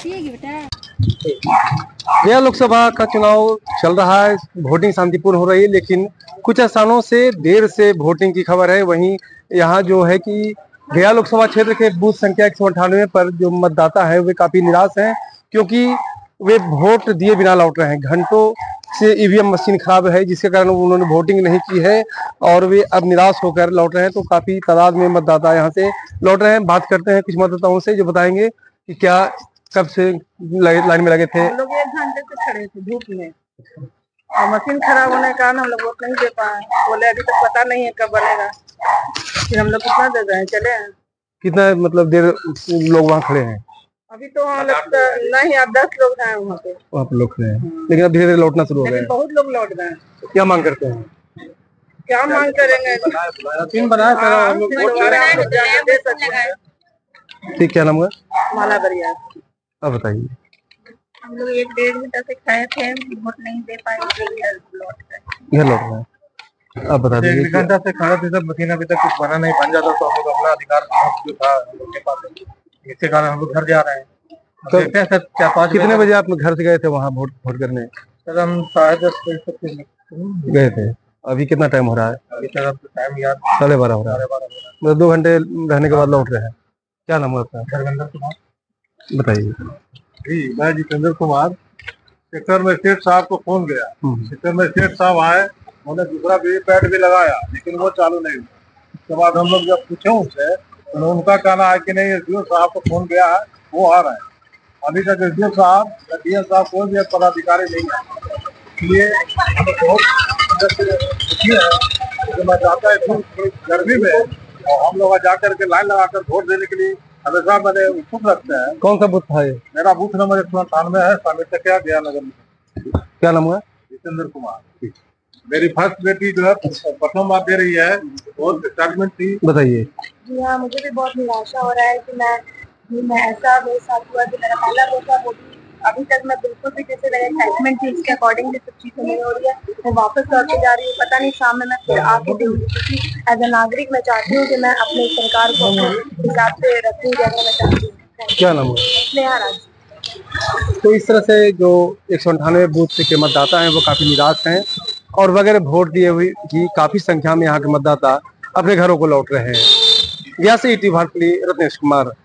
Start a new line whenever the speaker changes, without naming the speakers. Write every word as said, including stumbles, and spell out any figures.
पिएगी बेटा?
गया लोकसभा का चुनाव चल रहा है, वोटिंग शांतिपूर्ण हो रही है, लेकिन कुछ स्थानों से देर से वोटिंग की खबर है। वहीं यहाँ जो है कि गया लोकसभा क्षेत्र के बूथ संख्या एक सौ अट्ठानवे पर जो मतदाता है वे काफी निराश हैं, क्योंकि वे वोट दिए बिना लौट रहे हैं। घंटों से ईवीएम मशीन खराब है, जिसके कारण उन्होंने वोटिंग नहीं की है और वे अब निराश होकर लौट रहे हैं। तो काफी तादाद में मतदाता यहाँ से लौट रहे हैं। बात करते हैं कुछ मतदाताओं से, जो बताएंगे कि क्या कब से लाइन में लगे थे।
हम लोग एक घंटे से खड़े थे धूप में और मशीन खराब होने के कारण हम लोग वोट नहीं दे पाए। बोले अभी तक पता नहीं है कब बनेगा। फिर हम लोग कितना दे रहे हैं, चले हैं।
कितना मतलब देर लोग वहाँ खड़े हैं?
अभी तो हम लोग नहीं, अब दस लोग हैं वहाँ पे।
वहाँ पे लोग खड़े हैं, लेकिन अब धीरे धीरे लौटना शुरू हो गए।
बहुत लोग लौट गए हैं।
क्या मांग करते हैं?
क्या मांग करेंगे?
तीन बनाया था हम लोग। ठीक, क्या नाम है?
माला बरिया।
अब बताइए।
हम लोग एक डेढ़ घंटा से खड़े थे, वोट नहीं दे पाए, घर लौट गए।
घर लौट गए। अब बता दीजिए।
एक घंटा से खड़ा थे, सब मशीन अभी तक कुछ बना नहीं, बन जाता तो हम लोग अपना अधिकार जो था हम लोग के पास, इसके कारण हम लोग घर जा रहे हैं।
तो
देखते हैं सर, चार पाँच
कितने बजे आप घर से गए थे वहाँ वोट वोट करने?
सर हम साढ़े दस बजे तक
गए थे। अभी कितना टाइम हो रहा है?
अभी सर अब टाइम याद
साढ़े बारह हो रहा है, मतलब दो घंटे रहने के बाद लौट रहे हैं। क्या नाम है आपका?
धर्मेंद्र कुमार।
बताइए।
जी, मैं जितेंद्र कुमार। सेक्टर मजिस्ट्रेट साहब को फोन गया, सेक्टर मजिस्ट्रेट साहब आए, उन्होंने दूसरा वीवीपैट भी लगाया, लेकिन वो चालू नहीं हुआ। उसके बाद हम लोग जब पूछे उनसे, तो उनका कहना है कि नहीं, एसडीओ साहब को फोन गया है, वो आ रहे हैं। अभी तक एसडीओ साहब या डीएम साहब कोई भी पदाधिकारी नहीं है। इसलिए हमें बहुत खुशी है। मैं चाहता है गर्मी में और हम लोग जा करके लाइन लगाकर वोट देने के लिए हमेशा मैंने उत्सुक रखते हैं।
कौन सा बूथ था ये?
मेरा बूथ नंबर एक सौ अट्ठानवे है, स्वामी तकिया, गया नगर में।
क्या नाम है?
जितेंद्र कुमार। मेरी फर्स्ट बेटी जो है प्रथम बार दे रही है, बहुत एक्साइटमेंट थी।
बताइए।
जी हाँ, मुझे भी बहुत निराशा हो रहा है कि मैं मैं ऐसा मेरे साथ हुआ कि मेरा पहला वोट था, वो भी अभी तक मैं बिल्कुल भी जैसे मेरे एक्साइटमेंट थी उसके अकॉर्डिंग भी सब चीजें नहीं हो रही है। मैं वापस लौट के जा रही हूँ, पता नहीं शाम में मैं फिर आके दूंगी, क्योंकि एज ए नागरिक मैं चाहती हूँ कि मैं अपने सरकार को अपने हिसाब से रखूँ जैसा मैं चाहती हूँ।
क्या नाम है?
स्नेहा राज।
तो इस तरह से जो एक सौ अंठानवे बूथ के मतदाता हैं वो काफी निराश हैं और वगैरह वोट दिए हुए की काफी संख्या में यहाँ के मतदाता अपने घरों को लौट रहे हैं। यहाँ से ईटी भारत के लिए रत्नेश कुमार।